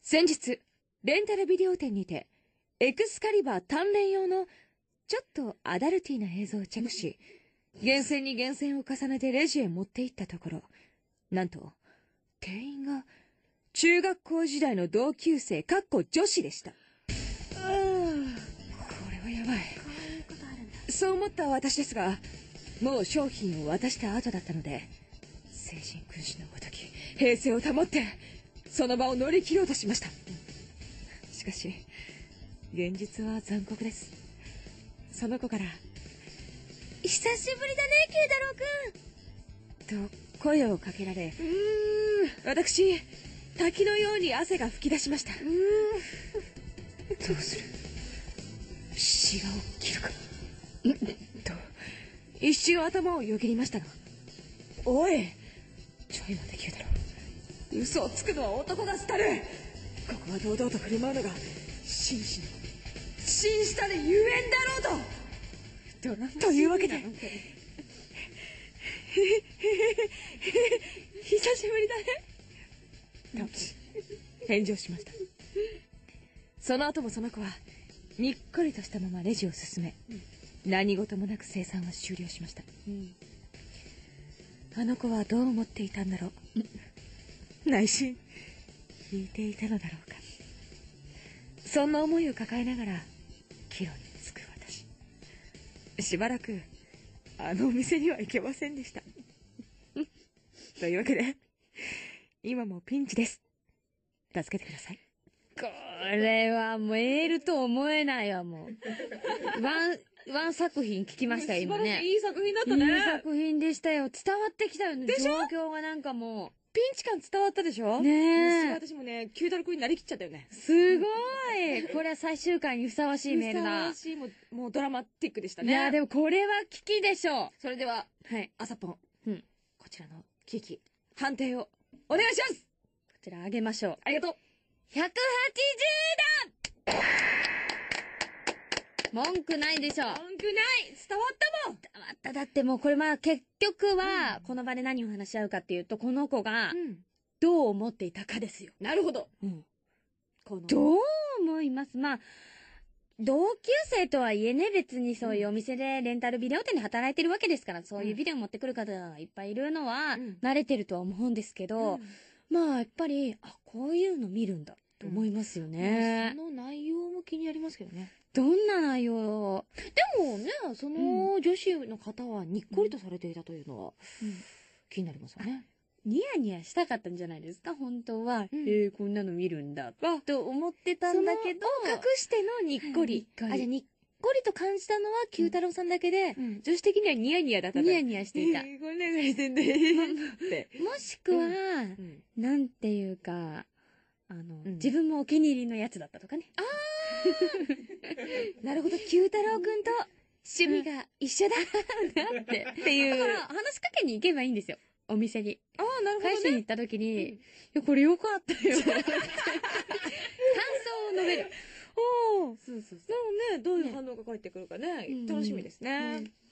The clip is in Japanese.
先日、レンタルビデオ店にて、エクスカリバー鍛錬用の、ちょっとアダルティーな映像をチェックし、厳選に厳選を重ねてレジへ持って行ったところ、なんと、店員が、中学校時代の同級生女子でした。これはやばい。そう思った私ですが、もう商品を渡した後だったので、聖人君子のごとき、平静を保って、その場を乗り切ろうとしました。しかし、現実は残酷です。その子から、久しぶりだね、九太郎くんと声をかけられ、私、滝のように汗が噴き出しました。どうする？死が起きるか。と、一瞬頭をよぎりましたが、おい！ちょい待て、九太郎。嘘をつくのは男が廃る。ここは堂々と振る舞うのが、紳士の、紳士たるゆえんだろうと。というわけで、久しぶりだね。と、返事をしました。その後もその子は、にっこりとしたままレジを進め、何事もなく生産は終了しました。あの子はどう思っていたんだろう。内心、引いていたのだろうか。そんな思いを抱えながら、帰路に着く私。しばらく、あのお店には行けませんでした。というわけで、今もピンチです。助けてください。 これはメールと思えないわ、もう。ワン作品聞きましたよ、今ね。 いい作品だったね。 いい作品でしたよ。伝わってきたよね。 でしょ？ 状況がなんかもう。 ピンチ感伝わったでしょ？ ねえ。 私もね、九太郎くんになりきっちゃったよね。 すごい。これは最終回にふさわしいメールだ。 ふさわしい、もうドラマティックでしたね。 いや、でもこれは危機でしょう。 それでは、 はい。 朝ぽん。こちらの危機、判定を、お願いします！ こちらあげましょう。 ありがとう。 180だ！文句ないでしょ。 文句ない！伝わったもん！ 伝わった。だってもうこれ結局は、この場で何を話し合うかっていうと、この子が、どう思っていたかですよ。 なるほど。 どう思います？まあ、同級生とはいえね、別にそういうお店でレンタルビデオ店で働いてるわけですから、そういうビデオ持ってくる方がいっぱいいるのは、慣れてるとは思うんですけど、まあ、やっぱり、こういうの見るんだ、と思いますよね。 その内容も気になりますけどね。 どんな内容？ でもね、その女子の方はにっこりとされていたというのは、気になりますよね。 ニヤニヤしたかったんじゃないですか、本当は。こんなの見るんだ、と思ってたんだけど。 そのを隠してのにっこり。じゃあにっこりと感じたのは九太郎さんだけで、女子的にはニヤニヤだったんだ。 ニヤニヤしていた。 これ何してんだって。 もしくは、なんていうか、自分もお気に入りのやつだったとかね。 なるほど、九太郎くんと趣味が一緒だっていう。 だから話しかけに行けばいいんですよ。お店に。 なるほどね。 返しに行った時に、いや、これよかったよ。感想を述べる。 そう。でもね、どういう反応が返ってくるかね、楽しみですね。